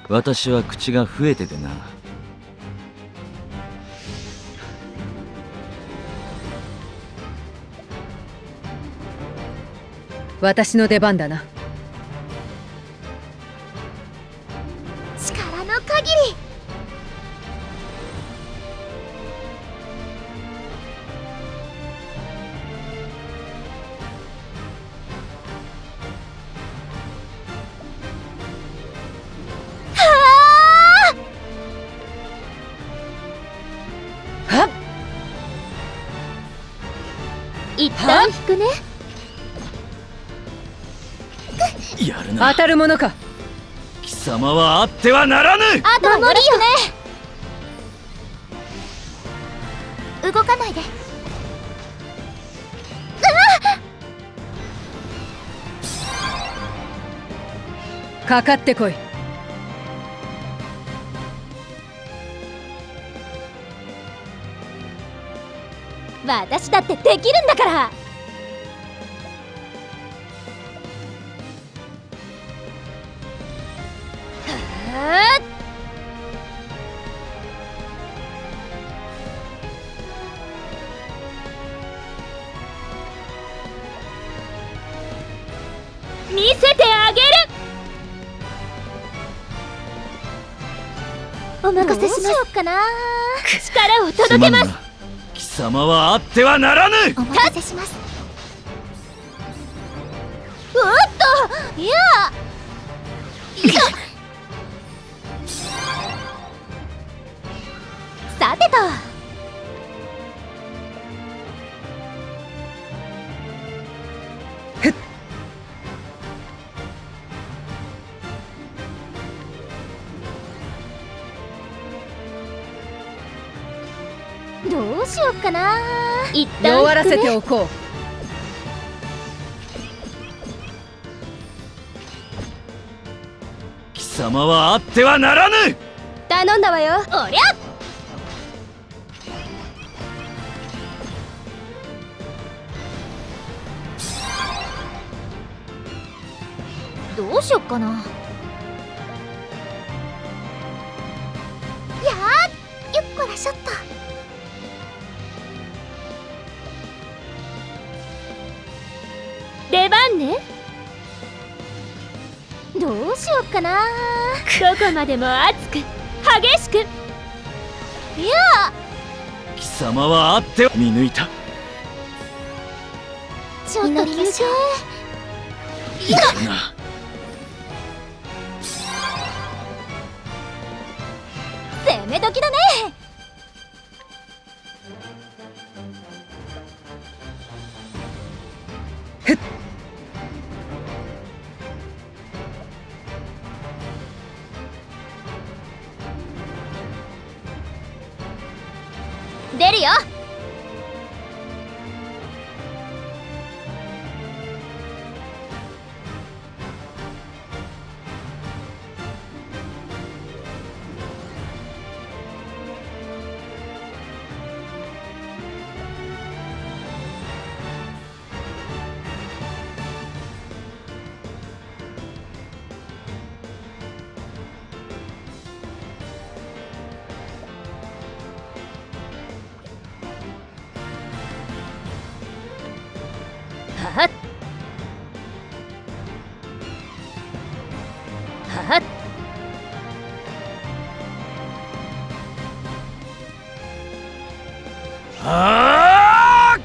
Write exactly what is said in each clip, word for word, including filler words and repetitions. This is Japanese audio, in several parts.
私は口が増えててな。 私の出番だな。 力の限り。一旦引くね。 やるな。 当たるものか。 貴様はあってはならぬ。 あとはよろしくね。動かないで。 かかってこい。 私だってできるんだから。見せてあげる。お任せします。どうしようかな。力を届けます。 貴様はあってはならぬ。 お任せします。おっと、いやさてと。どうしようかな。一旦弱らせておこう。 貴様はあってはならぬ。 頼んだわよ。おりゃ。どうしよっかな。やー、よっこらしょっと。出番ね。どうしよっかな。どこまでも熱く激しく。いや、 貴様はあって見抜いた。 ちょっと休憩。 やるな。 攻め時だね。出るよ。はっはっ。 ああ。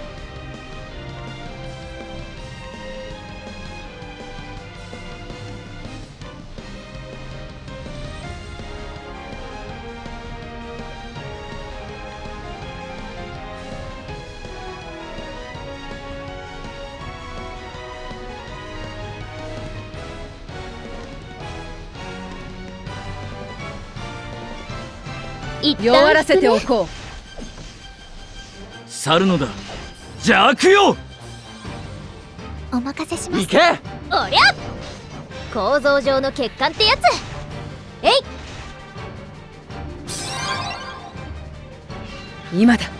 弱らせておこう。 去るのだ。邪悪よ。 お任せします。 行け。 おりゃ。構造上の欠陥ってやつ。えい。 今だ。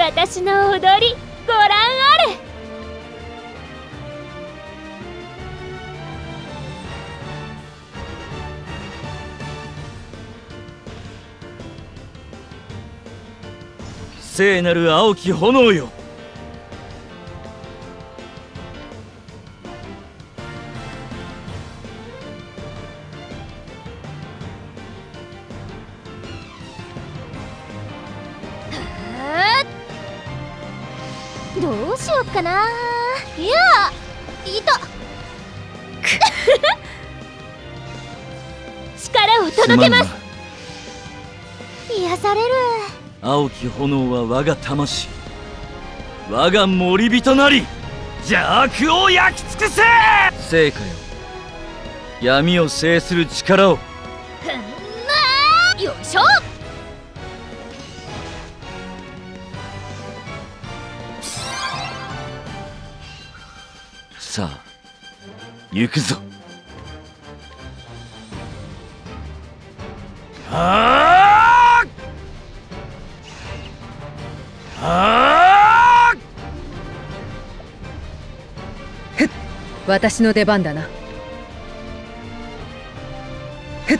私の踊りご覧あれ。 聖なる青き炎よ。 どうしよっかな。いやいた力を届けます。癒される。 青き炎は我が魂、我が守り人なり邪悪を焼き尽くせ。聖火よ、闇を制する力を。 ふんなーよいしょ。 さあ行くぞ。はあはあ。 ふっ、私の出番だな。ふっ。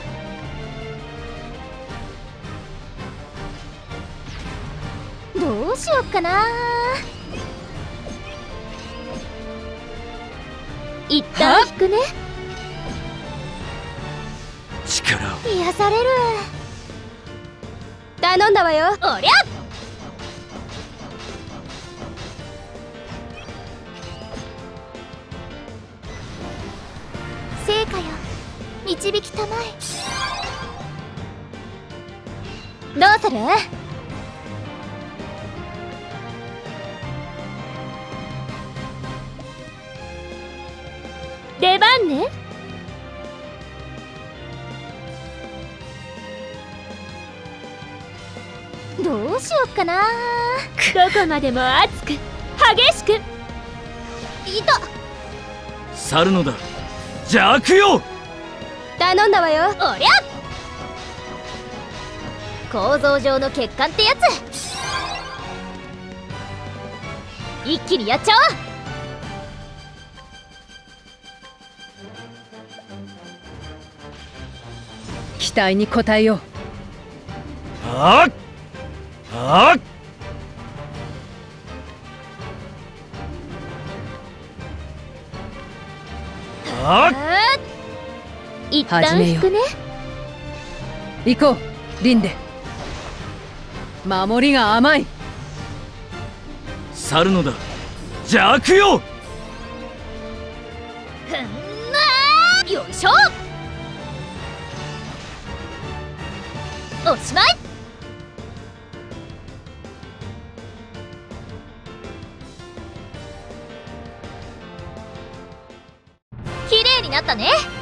どうしよっかな。一旦引くね。 力を。 癒される。頼んだわよ。おりゃ。聖火よ、導きたまえ。どうする？出番ね。どうしよっかな。どこまでも熱く激しく。いた。 去るのだ邪悪よ。 頼んだわよ。おりゃ。構造上の欠陥ってやつ。一気にやっちゃおう。 期待に応えよう。 はあはあ。はあ。 一旦引くね。 行こうリンデ。守りが甘い。 去るのだ邪悪よ。 ふんなーよいしょ。おしまい。綺麗になったね。